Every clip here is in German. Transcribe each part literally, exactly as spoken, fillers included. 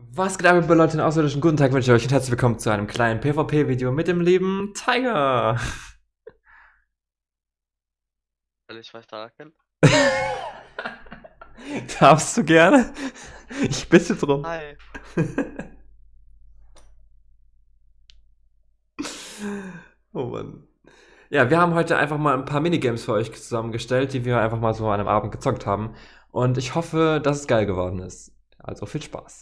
Was geht ab, liebe Leute, den außerirdischen guten Tag wünsche ich euch und herzlich willkommen zu einem kleinen PvP-Video mit dem lieben Tiger. Soll ich was sagen? Darfst du gerne? Ich bitte drum. Hi. Oh Mann. Ja, wir haben heute einfach mal ein paar Minigames für euch zusammengestellt, die wir einfach mal so an einem Abend gezockt haben. Und ich hoffe, dass es geil geworden ist. Also viel Spaß.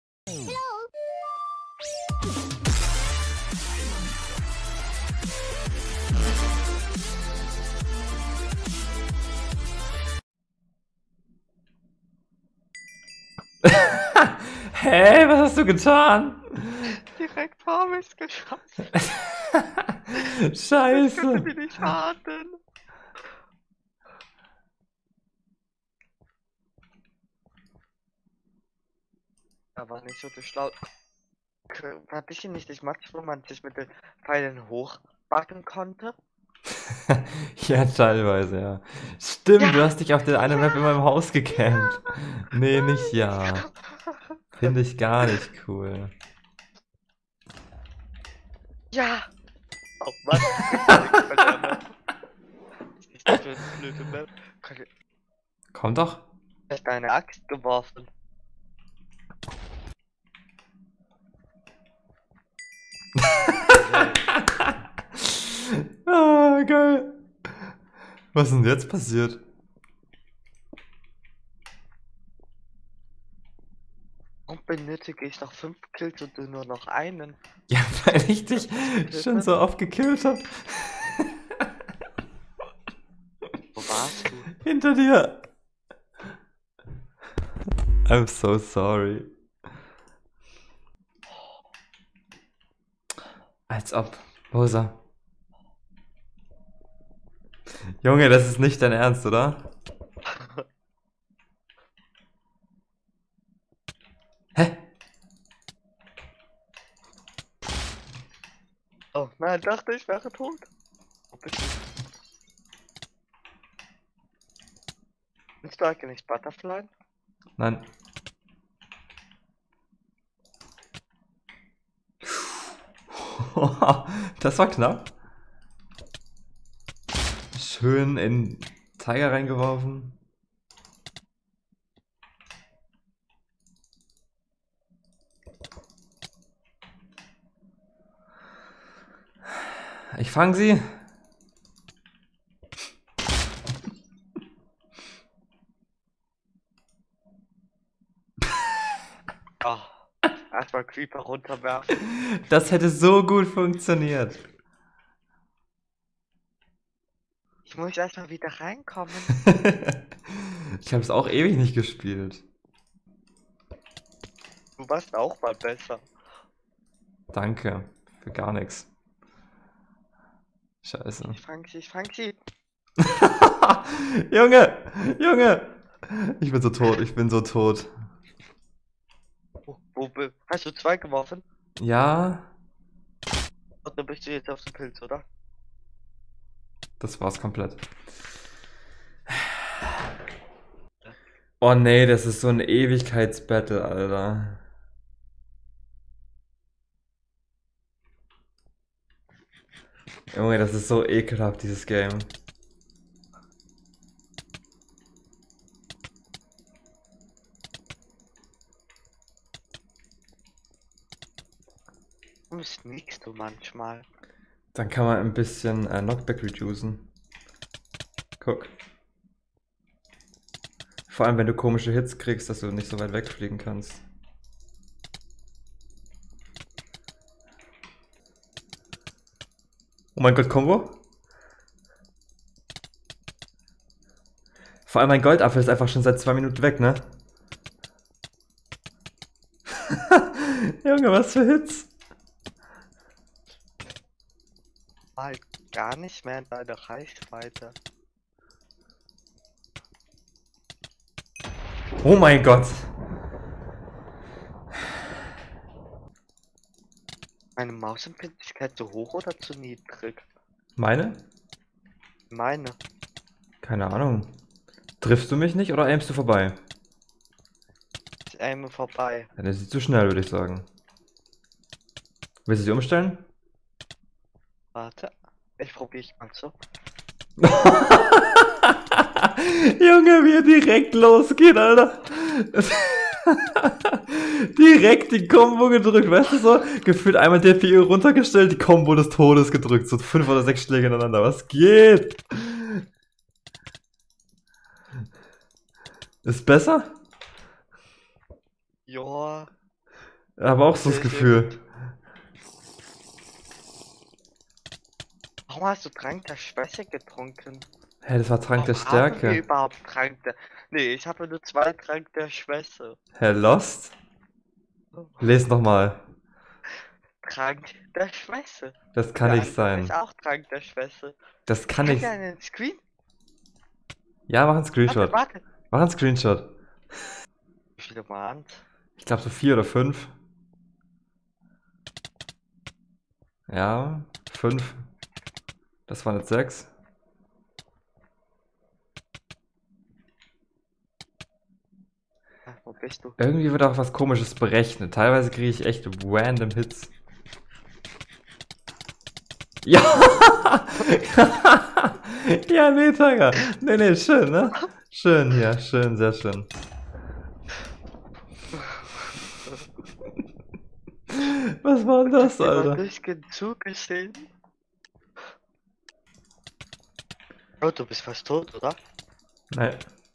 Hey, was hast du getan? Direkt vor mich geschossen. Ich Scheiße. könnte mir nicht schaden. Aber nicht so schlau. Hatte ich ihn nicht das Match, wo man sich mit den Pfeilen hochbacken konnte? Ja, teilweise, ja. Stimmt, Ja. du hast dich auf der einen Ja. Map in meinem Haus gecampt. Ja. Nee, nicht ja. Finde ich gar nicht cool. Ja. Oh Mann. Was ist das für eine blöde Map? Komm doch. Du hast eine Axt geworfen. Ah, geil. Was ist denn jetzt passiert? Und benötige ich noch fünf Kills und du nur noch einen? Ja, weil ich dich schon so oft gekillt habe. Wo warst du? Hinter dir. I'm so sorry. Als ob. Wo ist er? Junge, das ist nicht dein Ernst, oder? Hä? Oh nein, dachte ich wäre tot. Wo bist du? Bist du eigentlich Butterfly? Nein. Das war knapp. Schön in Tiger reingeworfen. Ich fange sie. Oh, erstmal Creeper runterwerfen. Das hätte so gut funktioniert. Ich muss erstmal wieder reinkommen. Ich habe es auch ewig nicht gespielt. Du warst auch mal besser. Danke. Für gar nichts. Scheiße. Ich fang sie, ich fang sie. Junge! Junge! Ich bin so tot, ich bin so tot. Wo, wo, bi- hast du zwei geworfen? Ja, Und dann bist du jetzt auf dem Pilz, oder? das war's komplett. Oh nee, das ist so ein Ewigkeitsbattle, Alter. Junge, das ist so ekelhaft, dieses Game. Warum sneakst du manchmal? Dann kann man ein bisschen äh, Knockback reducen. Guck. Vor allem, wenn du komische Hits kriegst, dass du nicht so weit wegfliegen kannst. Oh mein Gott, Combo? Vor allem mein Goldapfel ist einfach schon seit zwei Minuten weg, ne? Junge, was für Hits? War gar nicht mehr in deiner Reichweite. Oh mein Gott. Meine Mausempfindlichkeit zu hoch oder zu niedrig? Meine? Meine. Keine Ahnung. Triffst du mich nicht oder aimst du vorbei? Ich einmal vorbei. Ja, das ist zu schnell, würde ich sagen. Willst du sie umstellen? Warte. Ich probiere ich mal so. Junge, wie er direkt losgeht, Alter. Direkt die Combo gedrückt, weißt du so? Gefühlt einmal der P U runtergestellt, die Combo des Todes gedrückt. So fünf oder sechs Schläge ineinander. Was geht? Ist besser? Ja. Aber auch so das Sehr, sehr Gefühl. gut. Warum hast du Trank der Schwäche getrunken? Hä, das war Trank der Warum haben wir Stärke. überhaupt Trank der... Nee, ich habe nur zwei Trank der Schwäche. Hä, Lost? Les nochmal. Trank der Schwäche. Das kann Der nicht andere sein. ist auch Trank der Schwäche. Das kann Hat nicht. er einen Screen? Ja, mach einen Warte, Screenshot. warte. Mach einen Screenshot. Wie viele waren Ich glaube so vier oder fünf. Ja, fünf. Das waren jetzt sechs. Ach, wo bist du? Irgendwie wird auch was Komisches berechnet. Teilweise kriege ich echt random Hits. Ja! Ja, nee, Tiger. Nee, nee, schön, ne? Schön hier, schön, sehr schön. Was war denn das, Hast du mal Alter? durchgehend zugesehen? Oh, du bist fast tot, oder? Nein.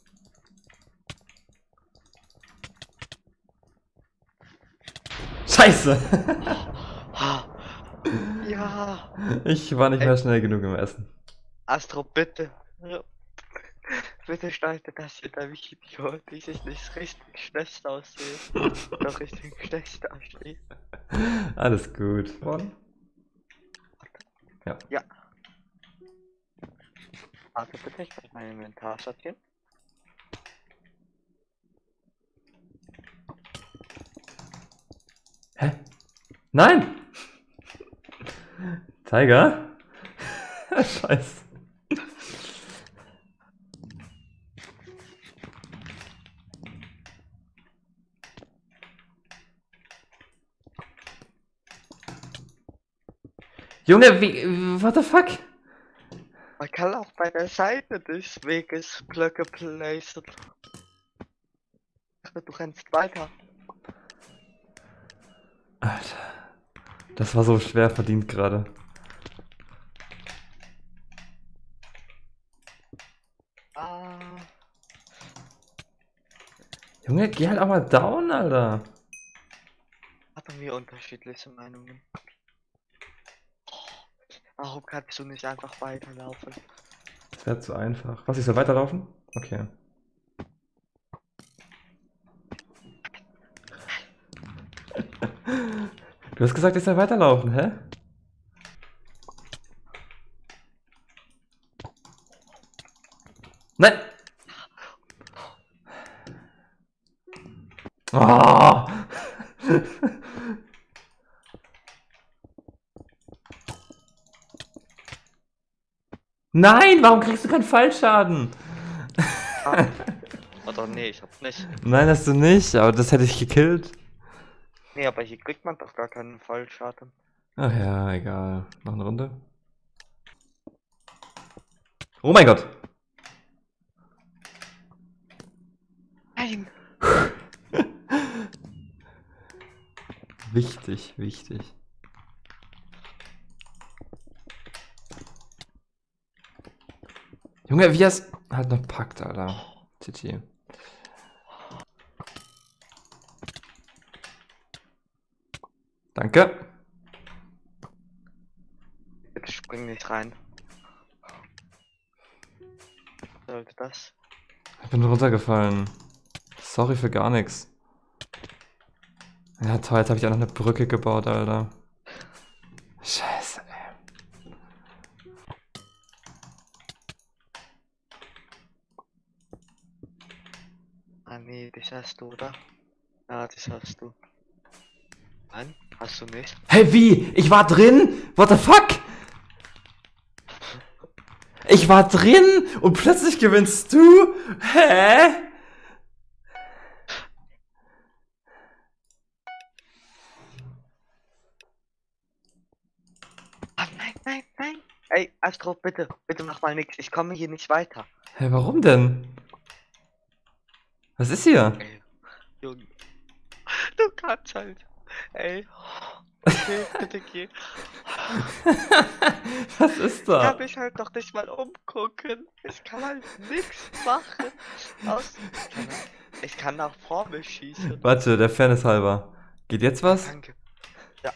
Scheiße! Ja. Ich war nicht mehr schnell genug im Essen. Astro, bitte. Ja. Bitte schneide das in der Video. Dieses nicht richtig schlecht aussehen. Doch richtig schlecht aussehen. Alles gut. Ja. Ja. Warte bitte, ich muss mein Inventar sortieren. Hä? Nein! Tiger? Scheiße. Junge, wie. What the fuck? Man kann auch bei der Seite des Weges Blöcke placen. Du rennst weiter. Alter. Das war so schwer verdient gerade. Ah. Junge, geh halt auch mal down, Alter. Hatten wir unterschiedliche Meinungen. Warum kannst du nicht einfach weiterlaufen? Das wäre zu einfach. Was, ich soll weiterlaufen? Okay. Du hast gesagt, ich soll weiterlaufen, hä? Nein! Oh! Nein, warum kriegst du keinen Fallschaden? Ah. Oder nee, ich hab nicht. Nein, hast du nicht, aber das hätte ich gekillt. Nee, aber hier kriegt man doch gar keinen Fallschaden. Ach ja, egal. Noch eine Runde. Oh mein Gott! Nein! Wichtig, wichtig. Junge, wie es halt noch packt, Alter. T T. Danke. Bitte spring nicht rein. Sollte das? Ich bin runtergefallen. Sorry für gar nichts. Ja toll, jetzt habe ich auch noch eine Brücke gebaut, Alter. Scheiße, ey. Ah nee, das hast du, oder? Ja, das hast du. Nein, hast du nicht. Hey, wie? Ich war drin? What the fuck? Ich war drin und plötzlich gewinnst du? Hä? Ey, Astro, bitte, bitte mach mal nix. Ich komme hier nicht weiter. Hä, hey, warum denn? Was ist hier? Ey, Junge. Du kannst halt. Ey. Okay, bitte geh. Was ist Ich da? kann mich halt doch nicht mal umgucken. Ich kann halt nichts machen. Aus ich kann nach vorne schießen. Warte, der Fairness halber. Geht jetzt was? Danke. Ja.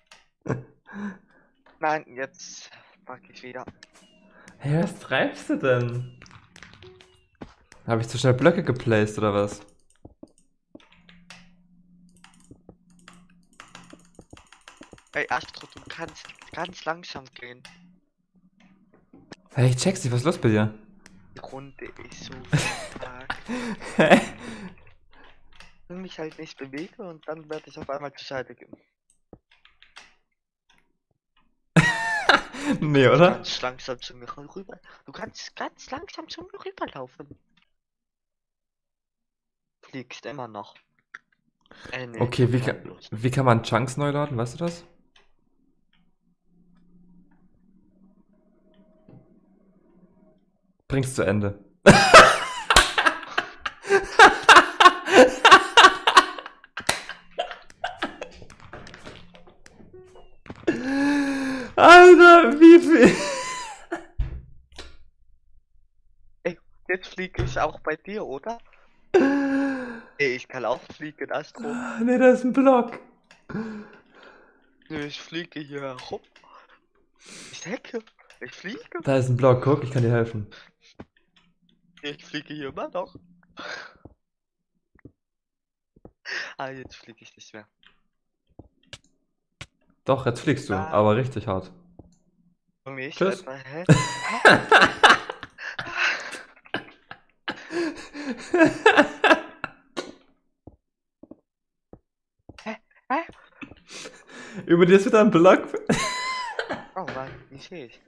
Nein, jetzt fuck ich wieder. Hey, was treibst du denn? Habe ich zu schnell Blöcke geplaced oder was? Ey, Astro, du kannst ganz langsam gehen. Hey, ich check's nicht, was ist los bei dir? Die Runde ist so stark. Hä? Ich mich halt nicht bewege und dann werde ich auf einmal zur Seite gehen. Nee, Du oder? kannst langsam zu mir rüber. Du kannst ganz langsam zu mir rüberlaufen. Fliegst immer noch. Äh, nee, Okay, wie komm kann, bloß. wie kann man Chunks neu laden? Weißt du das? Bring's zu Ende. Alter, wie viel? Ey, jetzt fliege ich auch bei dir, oder? Ey, ich kann auch fliegen, Astro. Nee, da ist ein Block. Nee, ich fliege hier herum. Ich denke, ich fliege. Da ist ein Block, guck, ich kann dir helfen. Ich fliege hier immer noch. Ah, jetzt fliege ich nicht mehr. Doch, jetzt fliegst du, Ah. aber richtig hart. Und ich Tschüss. etwa, hä? Hä? Hä? Über dir ist wieder ein Block. Oh, warte, wie sehe ich?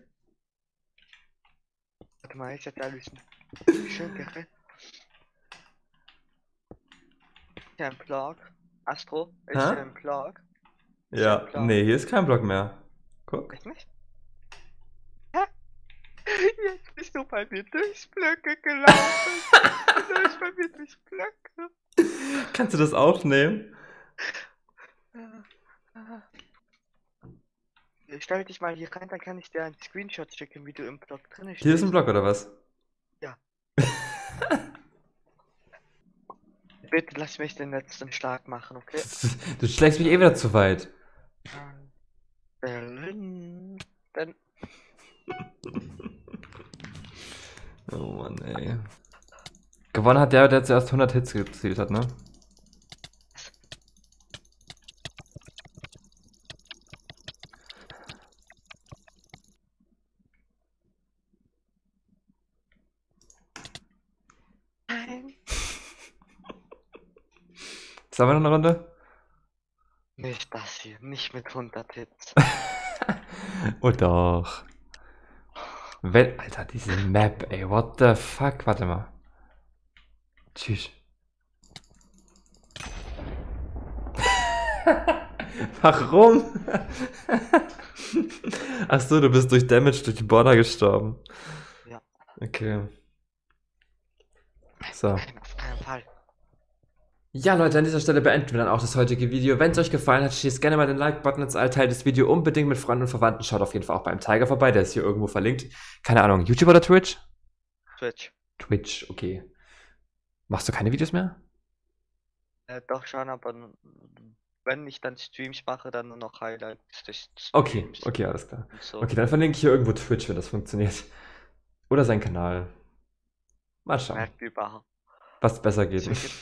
Warte mal, ist das alles schön gerettet? Ist ja ein Block. Astro, ist Hä? ja ein Block. Ja, Block. nee, hier ist kein Block mehr. Guck. Echt nicht? Hä? Jetzt bist du bei mir durchs Blöcke gelaufen. Du bist bei mir durchs Blöcke. Kannst du das aufnehmen? Stell dich mal hier rein, dann kann ich dir einen Screenshot schicken, wie du im Block drin stehst. Hier ist ein Block, oder was? Ja. Bitte lass mich den letzten Schlag machen, okay? Du schlägst mich eh wieder zu weit. Berlin. Dann. Oh Mann, ey. Gewonnen hat der, der zuerst hundert Hits gezielt hat, ne? Nein. Sollen wir noch eine Runde? Nicht das hier, nicht mit hundert Hits. Oh doch. Wel Alter, diese Map, ey, what the fuck? Warte mal. Tschüss. Warum? Ach so, du bist durch Damage durch die Border gestorben. Ja. Okay. So. Nein, auf keinen Fall. Ja, Leute, an dieser Stelle beenden wir dann auch das heutige Video. Wenn es euch gefallen hat, schießt gerne mal den Like-Button ins All, teilt das Video unbedingt mit Freunden und Verwandten. Schaut auf jeden Fall auch beim Tiger vorbei, der ist hier irgendwo verlinkt. Keine Ahnung, YouTube oder Twitch? Twitch. Twitch, okay. Machst du keine Videos mehr? Äh, doch schon, aber n- wenn ich dann Streams mache, dann nur noch Highlights des Okay, Streams okay, alles klar. und so. Okay, dann verlinke ich hier irgendwo Twitch, wenn das funktioniert. Oder sein Kanal. Mal schauen, Merkt überhaupt. was besser geht.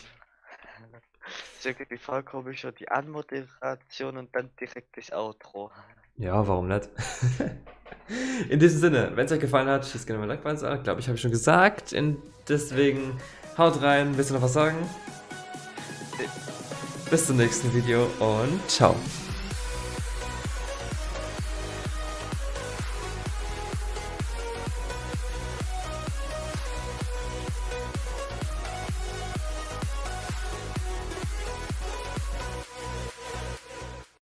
Circa die Vollkomische, die Anmoderation und dann direkt das Outro. Ja, warum nicht? In diesem Sinne, wenn es euch gefallen hat, schießt gerne mal Like bei an. Glaube ich, habe ich schon gesagt. In, deswegen haut rein. Willst du noch was sagen? Nee. Bis zum nächsten Video und ciao.